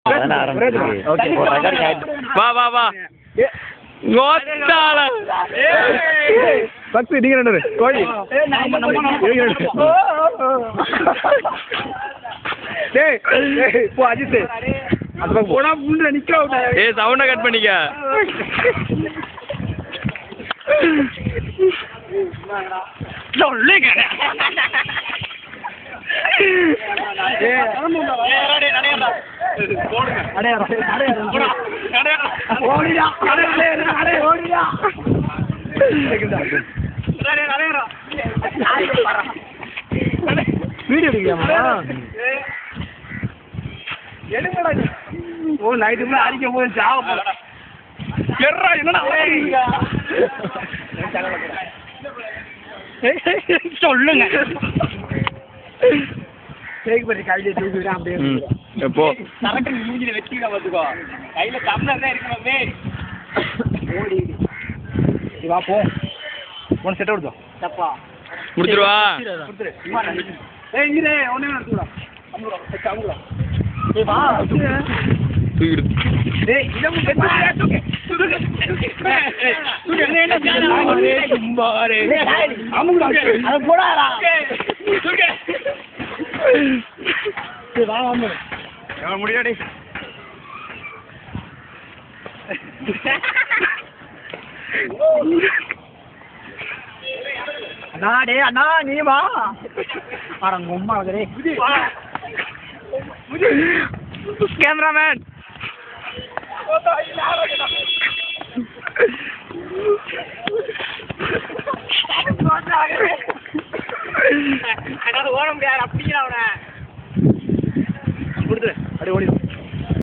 வா வா வா பக்தி நீங்க ரெண்டு கோழி போ அஜித் அது போனா முன்ன நிக்க ஏய் சவுண்ட கட் பண்ணிக்க சொல்லுங்க வீடியோ எடுக்கலாமா எடுங்கடா ஓ நைட்டு ஃபுல்லா அடிக்க போய் சாவ எர்ரா என்னடா சொல்லுங்க கேக் பத்தி கையில தூக்கிடுறேன் அப்படியே எப்போ கரெக்டா மூஞ்சில வெட்டிடா பாத்துக்கோ கையில டம்ளர் தான் இருக்கணுமே ஓடி வா போ ஒன் செட் எடுத்தோ தப்பா முடிச்சிருவா குடுத்துரு ஏய் இங்கடே ஒண்ணே எடுத்துடா அமுடா ஏய் வா தூக்கிடு டேய் இத முக்க தூக்கு என்ன சும்மாரே அமுடா அத போடாடா தூக்கு ஏய் வா வா எவன் முடியாடி அண்ணா டே அண்ணா நீ வா அரங்க உம்மா வரே கேமராமேன் ஓட முடியாது அப்படிங்கிறா அவனை கொடுத்துரு அப்படியே ஓடிடும்